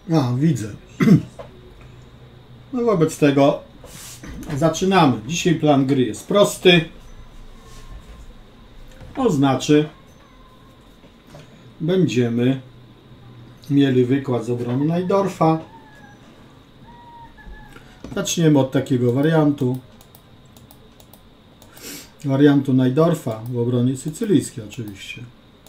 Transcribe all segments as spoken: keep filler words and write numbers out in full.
A, widzę. No wobec tego zaczynamy. Dzisiaj plan gry jest prosty. To znaczy będziemy mieli wykład z obrony Najdorfa. Zaczniemy od takiego wariantu. Wariantu Najdorfa w obronie sycylijskiej oczywiście.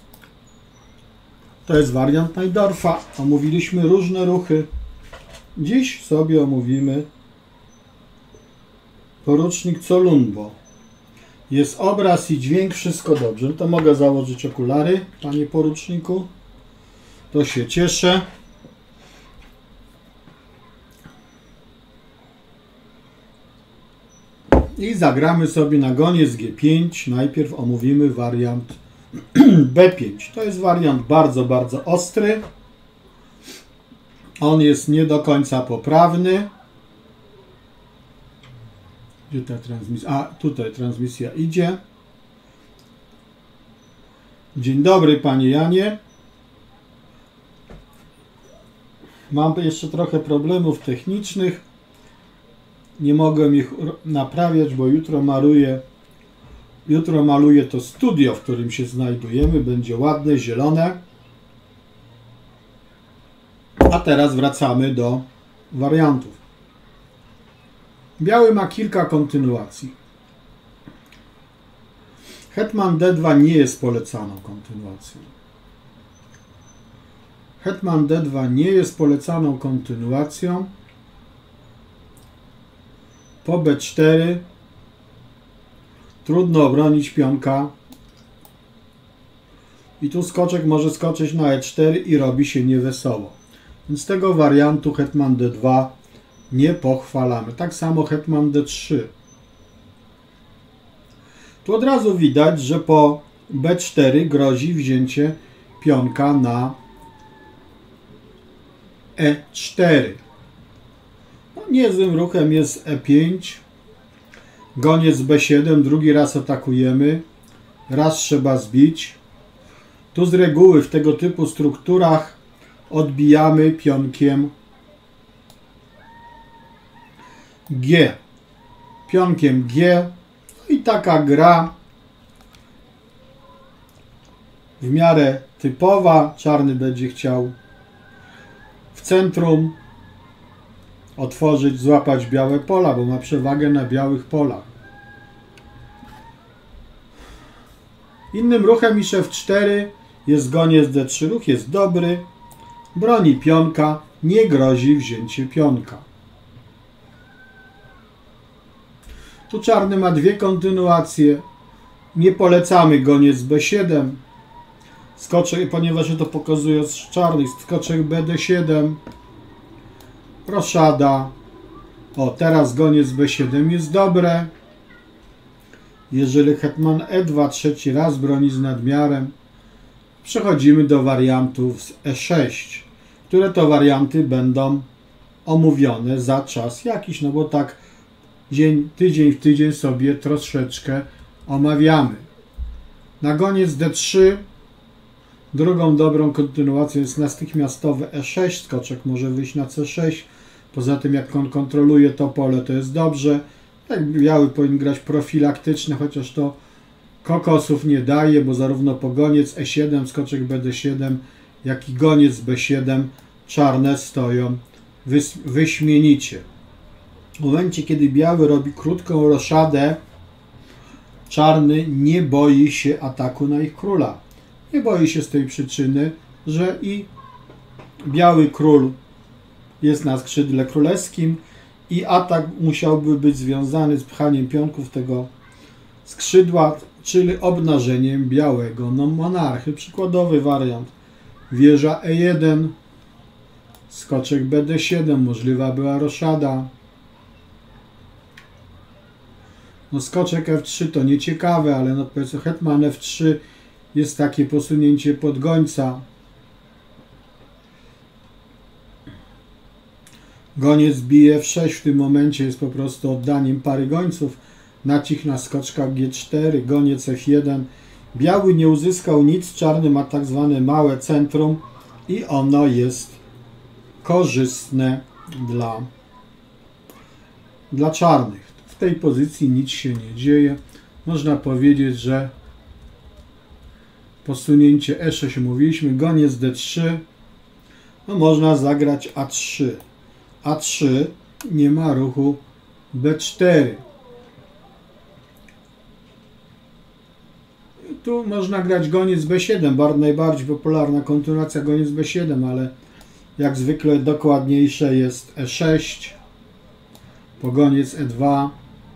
To jest wariant Najdorfa. Omówiliśmy różne ruchy. Dziś sobie omówimy porucznik Columbo. Jest obraz i dźwięk, wszystko dobrze. To mogę założyć okulary, panie poruczniku. To się cieszę. I zagramy sobie na goniec G pięć. Najpierw omówimy wariant B pięć. To jest wariant bardzo, bardzo ostry. On jest nie do końca poprawny. Gdzie ta transmisja? A, tutaj transmisja idzie. Dzień dobry, panie Janie. Mam jeszcze trochę problemów technicznych. Nie mogę ich naprawiać, bo jutro maluję, jutro maluję to studio, w którym się znajdujemy. Będzie ładne, zielone. A teraz wracamy do wariantów. Biały ma kilka kontynuacji. Hetman D dwa nie jest polecaną kontynuacją. Hetman D dwa nie jest polecaną kontynuacją. Po B cztery trudno obronić pionka. I tu skoczek może skoczyć na E cztery i robi się niewesoło. Więc tego wariantu Hetman D dwa nie pochwalamy. Tak samo Hetman D trzy. Tu od razu widać, że po B cztery grozi wzięcie pionka na E cztery. No, niezłym ruchem jest E pięć. Goniec B siedem. Drugi raz atakujemy. Raz trzeba zbić. Tu z reguły w tego typu strukturach odbijamy pionkiem G. Pionkiem G. No i taka gra w miarę typowa. Czarny będzie chciał w centrum otworzyć, złapać białe pola, bo ma przewagę na białych polach. Innym ruchem niż F cztery jest goniec D trzy. Ruch jest dobry. Broni pionka. Nie grozi wzięcie pionka. Tu czarny ma dwie kontynuacje. Nie polecamy goniec B siedem. Skoczek, ponieważ to pokazuje z czarnych, skoczek B D siedem. Roszada. O, teraz goniec B siedem jest dobre. Jeżeli hetman E dwa trzeci raz broni z nadmiarem, przechodzimy do wariantów z E sześć, które to warianty będą omówione za czas jakiś, no bo tak dzień, tydzień w tydzień sobie troszeczkę omawiamy. Na goniec D trzy drugą dobrą kontynuacją jest natychmiastowe E sześć. Skoczek może wyjść na C sześć. Poza tym jak on kontroluje to pole, to jest dobrze. Jak biały powinien grać profilaktyczne, chociaż to kokosów nie daje, bo zarówno po goniec E siedem, skoczek B D siedem, jak i goniec B siedem czarne stoją wyśmienicie. W momencie, kiedy biały robi krótką roszadę, czarny nie boi się ataku na ich króla. Nie boi się z tej przyczyny, że i biały król jest na skrzydle królewskim i atak musiałby być związany z pchaniem pionków tego skrzydła, czyli obnażeniem białego no, monarchy. Przykładowy wariant. Wieża E jeden, skoczek B D siedem, możliwa była roszada. No skoczek F trzy to nieciekawe, ale no powiedzmy hetman F trzy jest takie posunięcie pod gońca. Goniec bije F sześć w tym momencie jest po prostu oddaniem pary gońców. Nacich na skoczka G cztery, goniec F jeden. Biały nie uzyskał nic, czarny ma tak zwane małe centrum i ono jest korzystne dla, dla czarnych. W tej pozycji nic się nie dzieje. Można powiedzieć, że posunięcie e sześć mówiliśmy, goniec d trzy, no można zagrać a trzy. a trzy, nie ma ruchu b cztery. Tu można grać goniec b siedem, bardzo najbardziej popularna kontynuacja goniec b siedem, ale jak zwykle dokładniejsze jest e sześć, po goniec e dwa,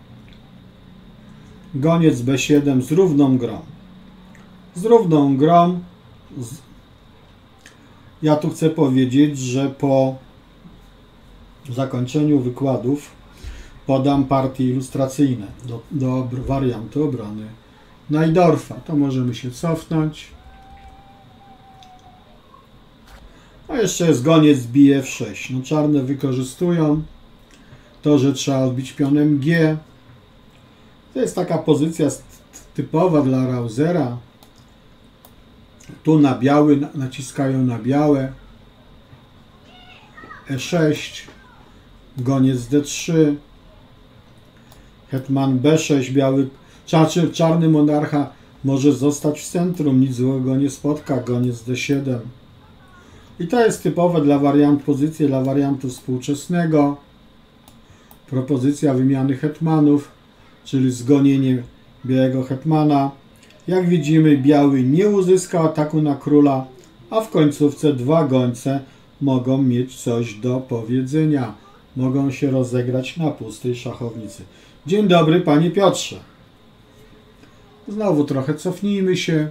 goniec b siedem z równą grą. Z równą grą, z... ja tu chcę powiedzieć, że po zakończeniu wykładów podam partie ilustracyjne do, do wariantu obrony Najdorfa. To możemy się cofnąć. A jeszcze jest goniec bije f sześć. No, czarne wykorzystują to, że trzeba odbić pionem G. To jest taka pozycja typowa dla Rausera. Tu na biały naciskają na białe. e sześć, goniec d trzy, hetman b sześć, biały, czarny monarcha może zostać w centrum, nic złego nie spotka, goniec d siedem. I to jest typowe dla wariant pozycji, dla wariantu współczesnego. Propozycja wymiany hetmanów, czyli zgonienie białego hetmana. Jak widzimy, biały nie uzyskał ataku na króla, a w końcówce dwa gońce mogą mieć coś do powiedzenia. Mogą się rozegrać na pustej szachownicy. Dzień dobry, panie Piotrze. Znowu trochę cofnijmy się.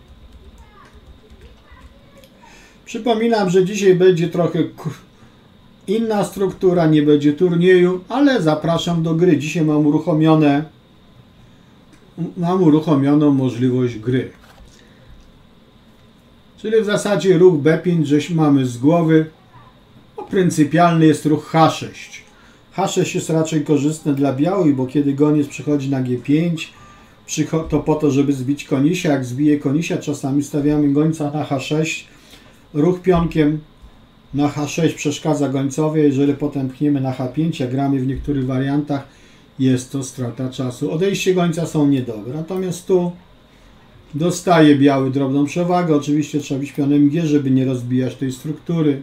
Przypominam, że dzisiaj będzie trochę inna struktura, nie będzie turnieju, ale zapraszam do gry. Dzisiaj mam uruchomione, mam uruchomioną możliwość gry. Czyli w zasadzie ruch b pięć, żeś mamy z głowy. No, pryncypialny jest ruch h sześć. h sześć jest raczej korzystny dla białych, bo kiedy goniec przychodzi na g pięć, to po to, żeby zbić konisia. Jak zbije konisia, czasami stawiamy gońca na h sześć. Ruch pionkiem na h sześć przeszkadza gońcowi. Jeżeli potem pchniemy na h pięć, jak gramy w niektórych wariantach, jest to strata czasu. Odejście gońca są niedobre. Natomiast tu dostaje biały drobną przewagę. Oczywiście trzeba bić pionem G, żeby nie rozbijać tej struktury.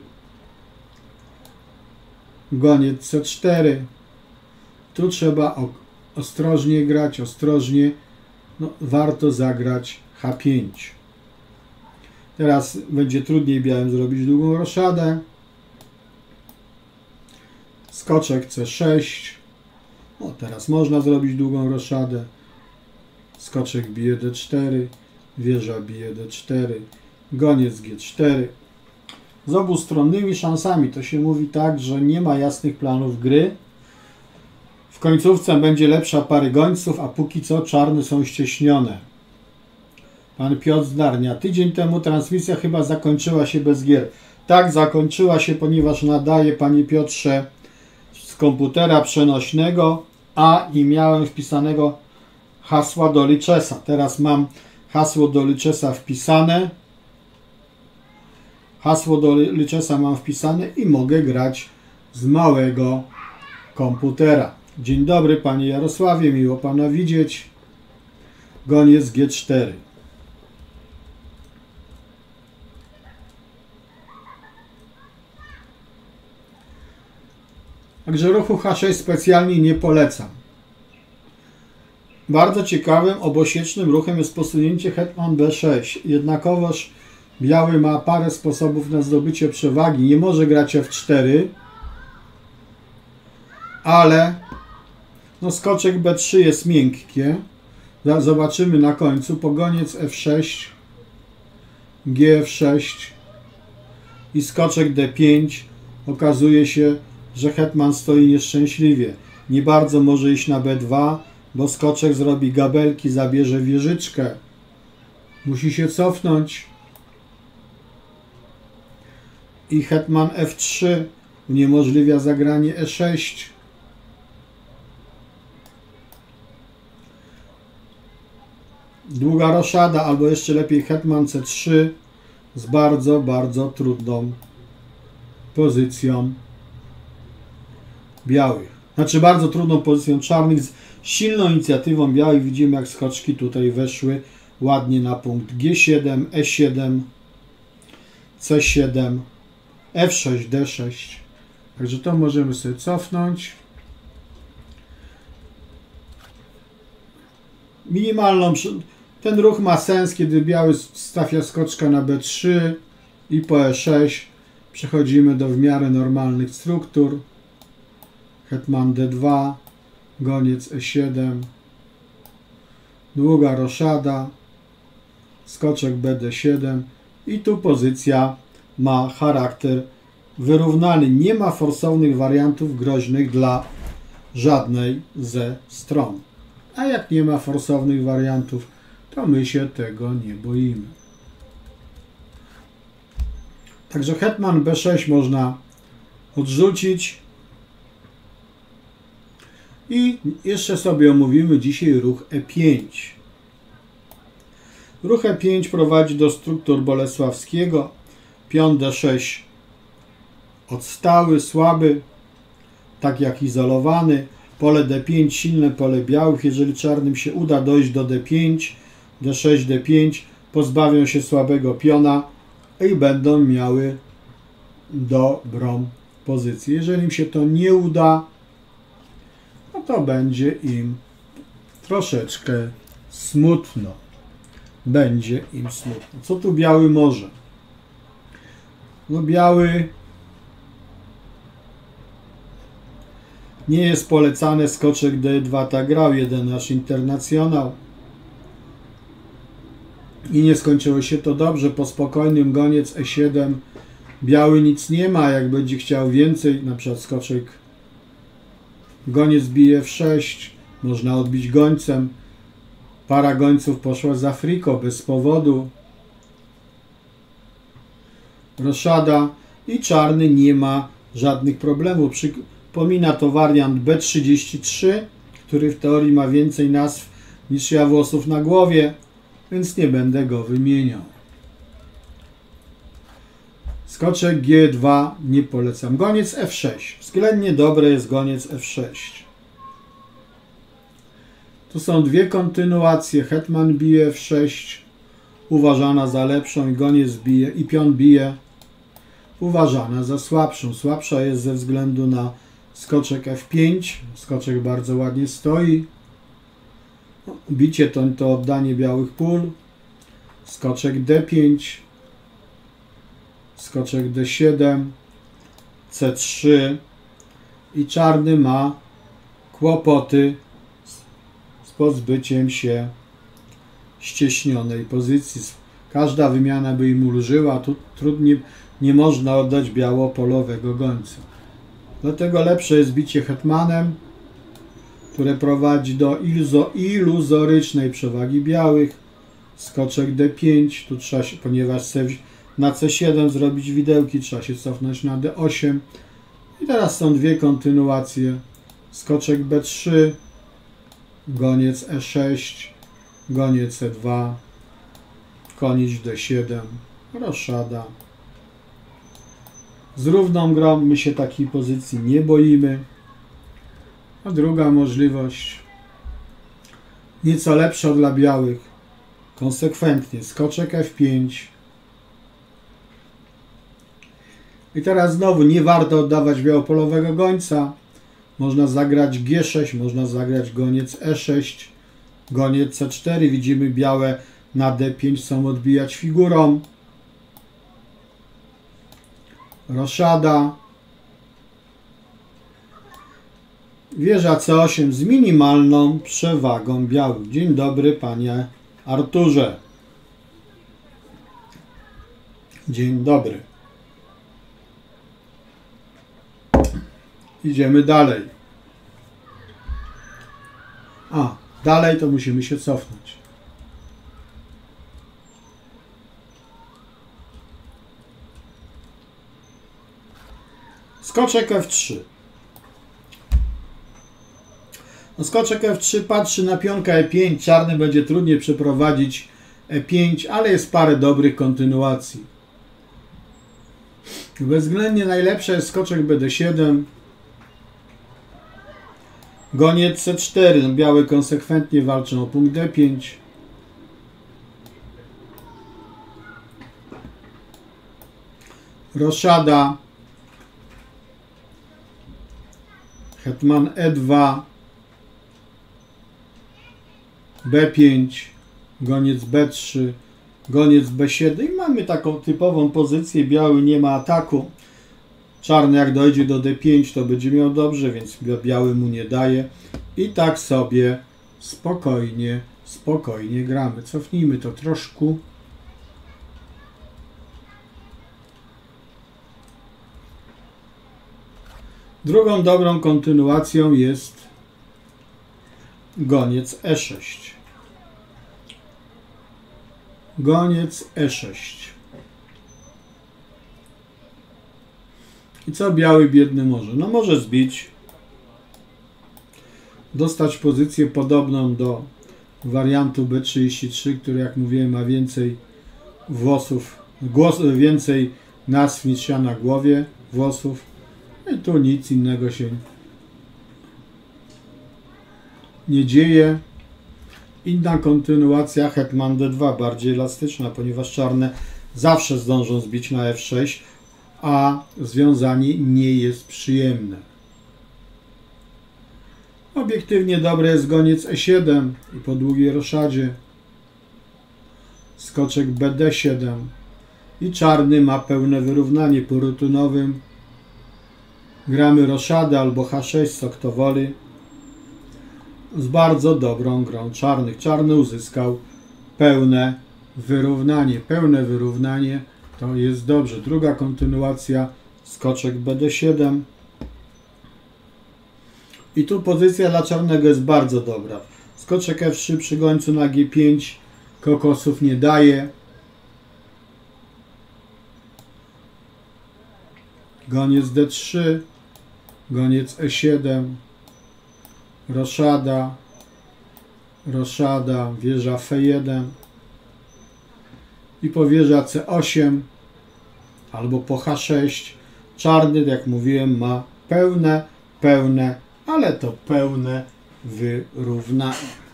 Goniec c cztery. Tu trzeba ostrożnie grać, ostrożnie. No, warto zagrać h pięć. Teraz będzie trudniej białym zrobić długą roszadę. Skoczek c sześć. O, teraz można zrobić długą roszadę. Skoczek bije d cztery. Wieża bije d cztery. Goniec g cztery. Z obustronnymi szansami. To się mówi tak, że nie ma jasnych planów gry. W końcówce będzie lepsza pary gońców, a póki co czarne są ścieśnione. Pan Piotr z Darnia. Tydzień temu transmisja chyba zakończyła się bez gier. Tak, zakończyła się, ponieważ nadaje, panie Piotrze, z komputera przenośnego, a nie miałem wpisanego hasła do Lichessa. Teraz mam hasło do Lichessa wpisane. Hasło do Lichessa mam wpisane i mogę grać z małego komputera. Dzień dobry, panie Jarosławie, miło pana widzieć. Goniec g cztery. Także ruchu h sześć specjalnie nie polecam. Bardzo ciekawym, obosiecznym ruchem jest posunięcie hetman b sześć. Jednakowoż biały ma parę sposobów na zdobycie przewagi. Nie może grać f cztery, ale no, skoczek b trzy jest miękkie. Zobaczymy na końcu. Pogoniec f sześć, g f sześć i skoczek d pięć. Okazuje się, że hetman stoi nieszczęśliwie. Nie bardzo może iść na b dwa, bo skoczek zrobi gabelki, zabierze wieżyczkę. Musi się cofnąć. I hetman f trzy uniemożliwia zagranie e sześć. Długa roszada, albo jeszcze lepiej hetman c trzy z bardzo, bardzo trudną pozycją białych. Znaczy bardzo trudną pozycją czarnych z silną inicjatywą białych. Widzimy, jak skoczki tutaj weszły ładnie na punkt G siedem, E siedem, C siedem, F sześć, D sześć. Także to możemy sobie cofnąć. Minimalną, ten ruch ma sens, kiedy biały stawia skoczka na B trzy i po E sześć przechodzimy do w miarę normalnych struktur. Hetman D dwa, goniec E siedem, długa roszada, skoczek B D siedem i tu pozycja ma charakter wyrównany. Nie ma forsownych wariantów groźnych dla żadnej ze stron. A jak nie ma forsownych wariantów, to my się tego nie boimy. Także hetman B sześć można odrzucić. I jeszcze sobie omówimy dzisiaj ruch E pięć. Ruch E pięć prowadzi do struktur Bolesławskiego. Pion D sześć odstały, słaby, tak jak izolowany. Pole D pięć, silne pole białych. Jeżeli czarnym się uda dojść do D pięć, D sześć, D pięć, pozbawią się słabego piona i będą miały dobrą pozycję. Jeżeli im się to nie uda, no to będzie im troszeczkę smutno. Będzie im smutno. Co tu biały może? No biały nie jest polecane skoczek D dwa, tak grał jeden nasz internacjonał. I nie skończyło się to dobrze. Po spokojnym goniec E siedem biały nic nie ma. Jak będzie chciał więcej, na przykład skoczek goniec bije F sześć, można odbić gońcem. Para gońców poszła za friko bez powodu. Roszada i czarny nie ma żadnych problemów. Przypomina to wariant B trzydzieści trzy, który w teorii ma więcej nazw niż ja włosów na głowie, więc nie będę go wymieniał. Skoczek G dwa nie polecam. Goniec F sześć. Względnie dobre jest goniec F sześć. Tu są dwie kontynuacje. Hetman bije F sześć, uważana za lepszą, i goniec bije, i pion bije, uważana za słabszą. Słabsza jest ze względu na skoczek F pięć. Skoczek bardzo ładnie stoi. Bicie to, to oddanie białych pól. Skoczek D pięć. Skoczek D siedem. C trzy. I czarny ma kłopoty z pozbyciem się ścieśnionej pozycji. Każda wymiana by im ulżyła. Tu trudnie, nie można oddać białopolowego gońca. Dlatego lepsze jest bicie hetmanem, które prowadzi do iluzo, iluzorycznej przewagi białych. Skoczek D pięć, tu trzeba się, ponieważ chce na C siedem zrobić widełki, trzeba się cofnąć na D osiem. I teraz są dwie kontynuacje. Skoczek B trzy, goniec E sześć, goniec E dwa, koniec D siedem, roszada. Z równą grą my się takiej pozycji nie boimy. A druga możliwość, nieco lepsza dla białych, konsekwentnie skoczek F pięć. I teraz znowu nie warto oddawać białopolowego gońca. Można zagrać G sześć, można zagrać goniec E sześć, goniec C cztery. Widzimy, białe na D pięć chcą odbijać figurą. Roszada. Wieża C osiem z minimalną przewagą białych. Dzień dobry, panie Arturze. Dzień dobry. Idziemy dalej. A, dalej to musimy się cofnąć. Skoczek F trzy. No, skoczek F trzy patrzy na pionka E pięć. Czarny będzie trudniej przeprowadzić E pięć, ale jest parę dobrych kontynuacji. Bezwzględnie najlepsze jest skoczek B D siedem. Goniec C cztery. No, białe konsekwentnie walczą o punkt D pięć. Roszada. Hetman E dwa. B pięć. Goniec B trzy. Goniec B siedem. I mamy taką typową pozycję. Biały nie ma ataku. Czarny jak dojdzie do D pięć, to będzie miał dobrze, więc biały mu nie daje. I tak sobie spokojnie, spokojnie gramy. Cofnijmy to troszkę. Drugą dobrą kontynuacją jest goniec E sześć. Goniec E sześć. I co biały biedny może? No może zbić, dostać pozycję podobną do wariantu B trzydzieści trzy, który jak mówiłem ma więcej włosów, głos, więcej nazw niż ja na głowie, włosów. I tu nic innego się nie dzieje. Inna kontynuacja Hetman D dwa, bardziej elastyczna, ponieważ czarne zawsze zdążą zbić na F sześć, a związanie nie jest przyjemne. Obiektywnie dobre jest goniec E siedem i po długiej roszadzie skoczek B D siedem i czarny ma pełne wyrównanie. Po rutynowym gramy roszadę albo H sześć, co kto woli, z bardzo dobrą grą czarnych. Czarny uzyskał pełne wyrównanie. Pełne wyrównanie to jest dobrze. Druga kontynuacja skoczek B D siedem. I tu pozycja dla czarnego jest bardzo dobra. Skoczek F trzy przy gońcu na G pięć kokosów nie daje. Goniec D trzy. Goniec E siedem. Roszada. Roszada. Wieża F jeden. I po wieża C osiem. Albo po H sześć. Czarny, jak mówiłem, ma pełne, pełne, ale to pełne wyrównanie.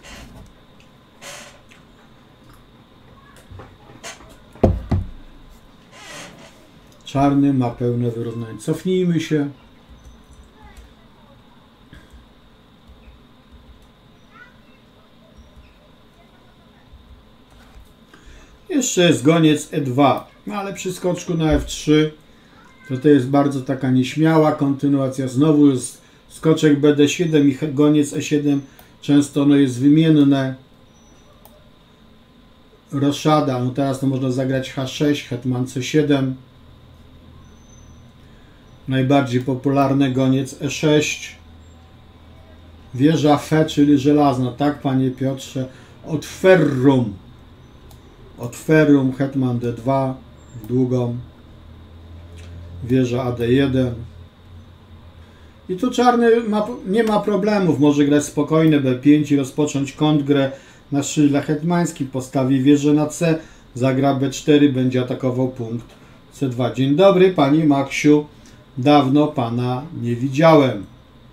Czarny ma pełne wyrównanie. Cofnijmy się. Jeszcze jest goniec E dwa, no ale przy skoczku na F trzy to to jest bardzo taka nieśmiała kontynuacja. Znowu jest skoczek B D siedem i goniec E siedem często no jest wymienne. Roszada, no teraz to można zagrać H sześć, hetman C siedem. Najbardziej popularny goniec E sześć. Wieża Fe, czyli żelazna, tak panie Piotrze, od ferrum. Od ferrum hetman D dwa w długą. Wieża A D jeden. I tu czarny ma, nie ma problemów, może grać spokojne B pięć i rozpocząć kontrgrę na skrzydle hetmańskim. Postawi wieżę na C, zagra B cztery, będzie atakował punkt C dwa. Dzień dobry panie Maksiu, dawno pana nie widziałem.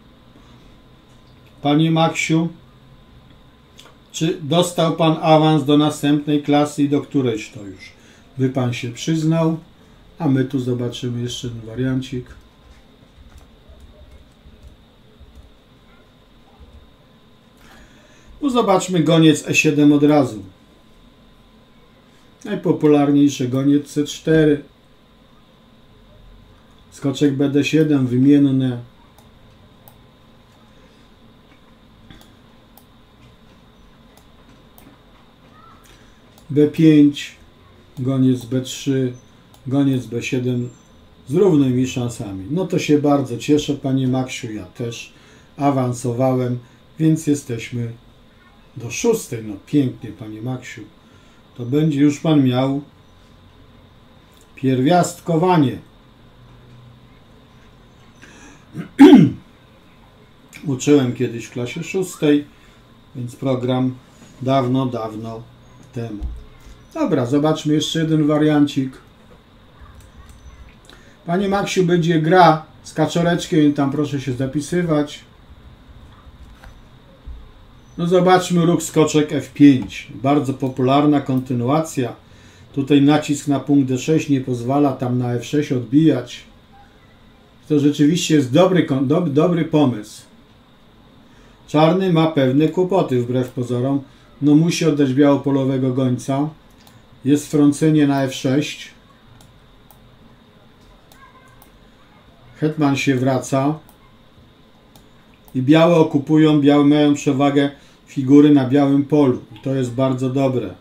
Panie Maksiu, czy dostał pan awans do następnej klasy i do którejś to już by pan się przyznał? A my tu zobaczymy jeszcze jeden wariancik. No zobaczmy goniec E siedem od razu. Najpopularniejszy goniec C cztery. Skoczek B D siedem wymienne. B pięć, goniec B trzy, goniec B siedem z równymi szansami. No to się bardzo cieszę panie Maksiu, ja też awansowałem, więc jesteśmy do szóstej. No pięknie panie Maksiu. To będzie już pan miał pierwiastkowanie. Uczyłem kiedyś w klasie szóstej, więc program dawno, dawno temu. Dobra, zobaczmy jeszcze jeden wariancik. Panie Maksiu, będzie gra z kaczoreczkiem, tam proszę się zapisywać. No zobaczmy ruch skoczek F pięć. Bardzo popularna kontynuacja. Tutaj nacisk na punkt D sześć nie pozwala tam na F sześć odbijać. To rzeczywiście jest dobry, dobry, dobry pomysł. Czarny ma pewne kłopoty wbrew pozorom. No musi oddać białopolowego gońca. Jest wtrącenie na F sześć. Hetman się wraca. I białe okupują, białe mają przewagę figury na białym polu. I to jest bardzo dobre.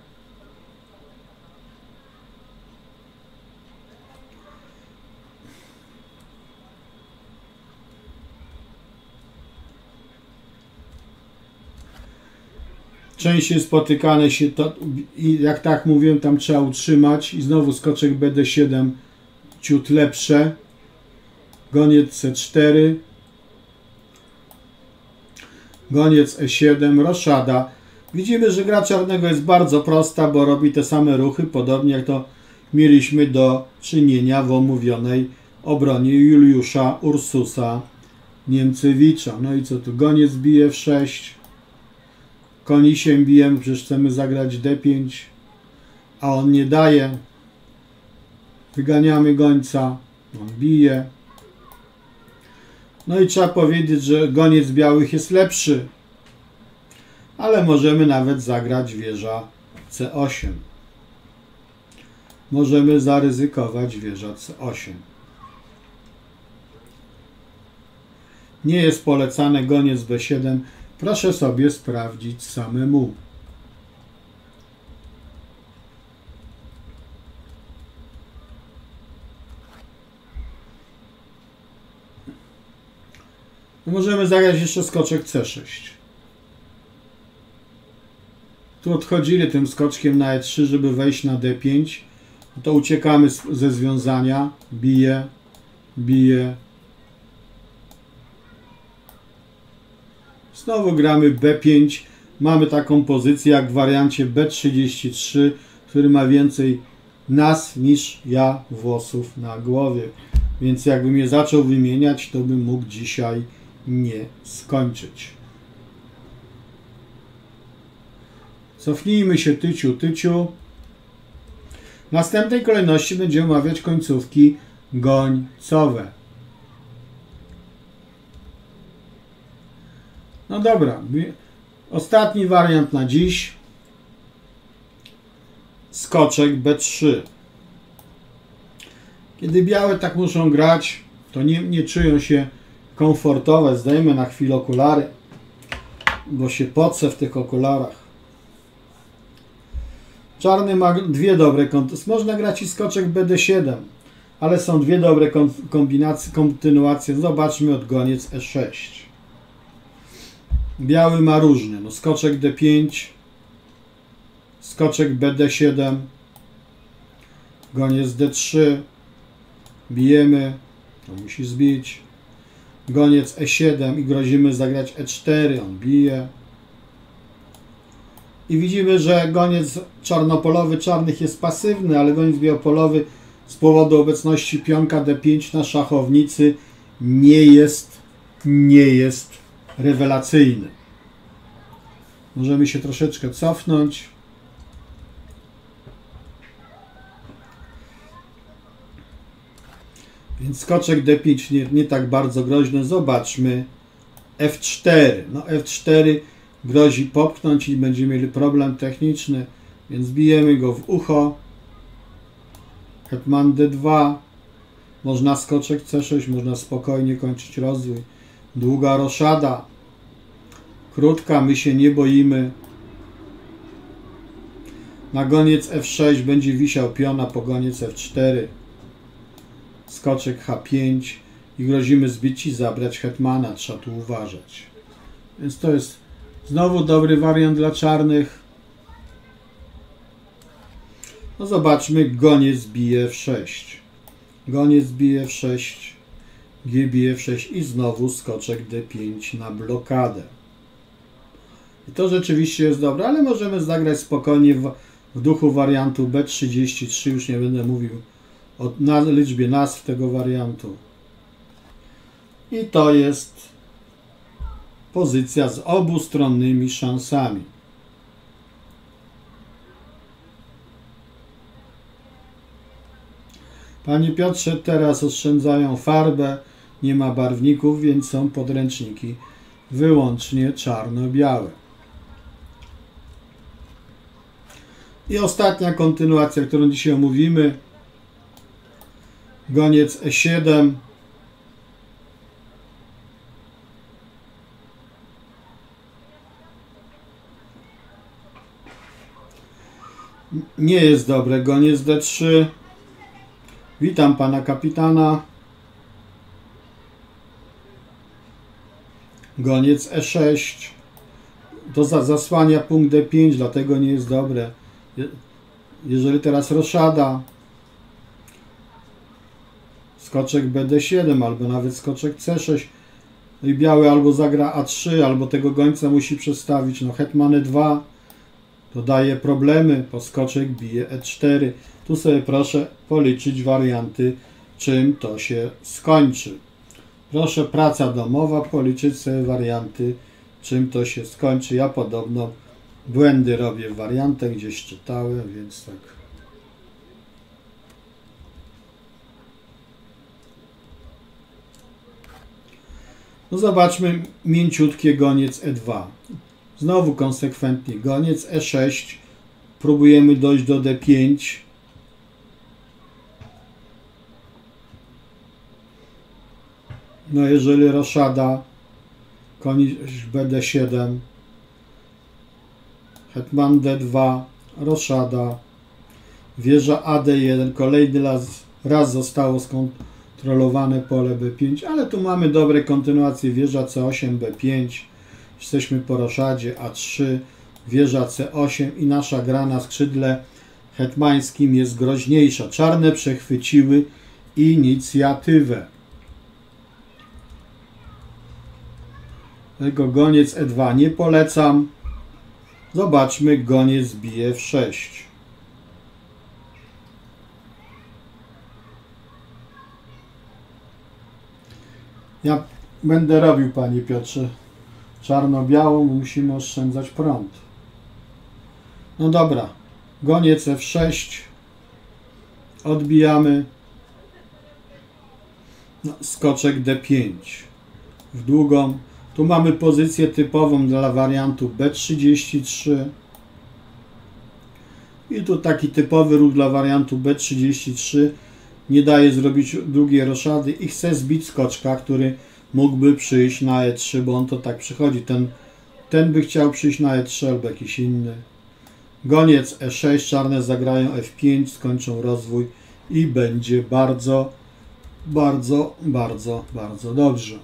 Częściej spotykane się to, i jak tak mówiłem, tam trzeba utrzymać i znowu skoczek B D siedem ciut lepsze, goniec C cztery, goniec E siedem, roszada. Widzimy, że gra czarnego jest bardzo prosta, bo robi te same ruchy, podobnie jak to mieliśmy do czynienia w omówionej obronie Juliusza Ursusa Niemcewicza. No i co tu? Goniec bije F sześć. Konisiem bijemy, przecież chcemy zagrać D pięć, a on nie daje. Wyganiamy gońca, on bije. No i trzeba powiedzieć, że goniec białych jest lepszy, ale możemy nawet zagrać wieża C osiem. Możemy zaryzykować wieża C osiem. Nie jest polecane goniec B siedem. Proszę sobie sprawdzić samemu. Możemy zagrać jeszcze skoczek C sześć. Tu odchodzili tym skoczkiem na E trzy, żeby wejść na D pięć. To uciekamy ze związania. Bije, bije. Znowu gramy B pięć. Mamy taką pozycję jak w wariancie B trzydzieści trzy, który ma więcej nas niż ja włosów na głowie. Więc jakbym je zaczął wymieniać, to bym mógł dzisiaj nie skończyć. Cofnijmy się tyciu, tyciu. W następnej kolejności będziemy omawiać końcówki gońcowe. No dobra, ostatni wariant na dziś. Skoczek B trzy. Kiedy białe tak muszą grać, to nie, nie czują się komfortowe. Zdejmę na chwilę okulary, bo się pocę w tych okularach. Czarny ma dwie dobre kontynuacje. Można grać i skoczek B D siedem, ale są dwie dobre kombinacje, kontynuacje. Zobaczmy od goniec E sześć. Biały ma różne. No, skoczek D pięć, skoczek B D siedem, goniec D trzy, bijemy, to musi zbić, goniec E siedem i grozimy zagrać E cztery, on bije. I widzimy, że goniec czarnopolowy czarnych jest pasywny, ale goniec białopolowy z powodu obecności pionka D pięć na szachownicy nie jest, nie jest rewelacyjny. Możemy się troszeczkę cofnąć. Więc skoczek D pięć nie, nie tak bardzo groźny. Zobaczmy F cztery. No F cztery grozi popchnąć i będziemy mieli problem techniczny, więc bijemy go w ucho. Hetman D dwa. Można skoczek C sześć, można spokojnie kończyć rozwój. Długa roszada. Krótka, my się nie boimy. Na goniec F sześć będzie wisiał piona po goniec F cztery. Skoczek H pięć i grozimy zbić i zabrać hetmana. Trzeba tu uważać. Więc to jest znowu dobry wariant dla czarnych. No zobaczmy, goniec bije F sześć. Goniec bije F sześć. G bije F sześć i znowu skoczek D pięć na blokadę. I to rzeczywiście jest dobre, ale możemy zagrać spokojnie w, w duchu wariantu B trzydzieści trzy. Już nie będę mówił o na liczbie nazw tego wariantu. I to jest pozycja z obustronnymi szansami. Panie Piotrze, teraz oszczędzają farbę, nie ma barwników, więc są podręczniki wyłącznie czarno-białe. I ostatnia kontynuacja, którą dzisiaj omówimy. Goniec E siedem. Nie jest dobre. Goniec D trzy. Witam pana kapitana. Goniec E sześć. To za, zasłania punkt D pięć, dlatego nie jest dobre. Jeżeli teraz roszada, skoczek B D siedem, albo nawet skoczek C sześć, no i biały albo zagra A trzy, albo tego gońca musi przestawić. No hetman E dwa, to daje problemy, bo skoczek bije E cztery. Tu sobie proszę policzyć warianty, czym to się skończy. Proszę, praca domowa, policzyć sobie warianty, czym to się skończy. Ja podobno błędy robię w wariantach, gdzieś czytałem, więc tak. No zobaczmy mięciutkie goniec E dwa. Znowu konsekwentnie goniec E sześć. Próbujemy dojść do D pięć. No jeżeli roszada, koniec B D siedem, hetman D dwa, roszada, wieża A D jeden, kolejny raz, raz zostało skontrolowane pole B pięć, ale tu mamy dobre kontynuacje, wieża C osiem, B pięć, jesteśmy po roszadzie, A trzy, wieża C osiem i nasza gra na skrzydle hetmańskim jest groźniejsza. Czarne przechwyciły inicjatywę. Tego goniec E dwa nie polecam. Zobaczmy, goniec bije F sześć. Ja będę robił, panie Piotrze, czarno-białą, musimy oszczędzać prąd. No dobra, goniec F sześć. Odbijamy. No, skoczek D pięć. W długą. Tu mamy pozycję typową dla wariantu B trzydzieści trzy. I tu taki typowy ruch dla wariantu B trzydzieści trzy. Nie daje zrobić długiej roszady i chce zbić skoczka, który mógłby przyjść na E trzy, bo on to tak przychodzi. Ten, ten by chciał przyjść na E trzy albo jakiś inny. Goniec E sześć, czarne zagrają F pięć, skończą rozwój i będzie bardzo, bardzo, bardzo, bardzo dobrze.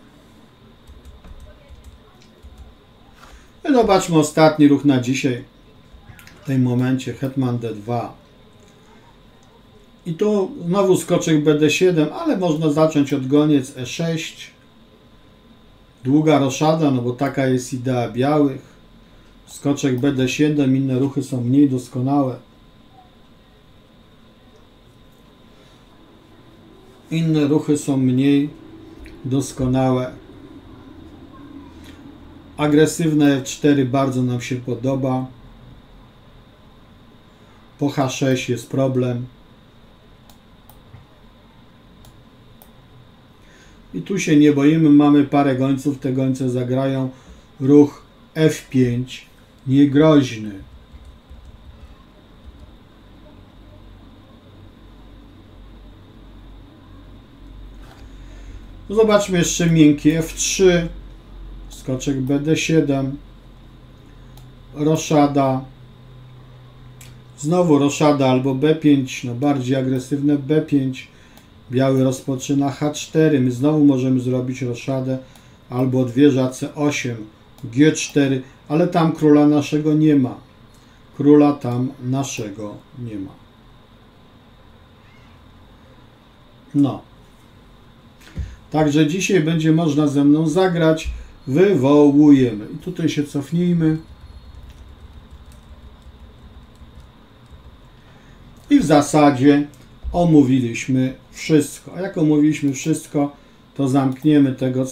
I zobaczmy ostatni ruch na dzisiaj. W tym momencie hetman D dwa. I tu znowu skoczek B D siedem, ale można zacząć od goniec E sześć. Długa roszada, no bo taka jest idea białych. Skoczek B D siedem, inne ruchy są mniej doskonałe. Inne ruchy są mniej doskonałe. Agresywne F cztery bardzo nam się podoba. Po H sześć jest problem. I tu się nie boimy, mamy parę gońców, te gońce zagrają ruch F pięć, niegroźny. Zobaczmy jeszcze miękkie F trzy, skoczek B D siedem, roszada, znowu roszada albo B pięć, no bardziej agresywne B pięć, biały rozpoczyna H cztery, my znowu możemy zrobić roszadę albo od wieża C osiem, G cztery, ale tam króla naszego nie ma. Króla tam naszego nie ma. No. Także dzisiaj będzie można ze mną zagrać. Wywołujemy. I tutaj się cofnijmy. I w zasadzie omówiliśmy wszystko. A jak omówiliśmy wszystko, to zamkniemy tego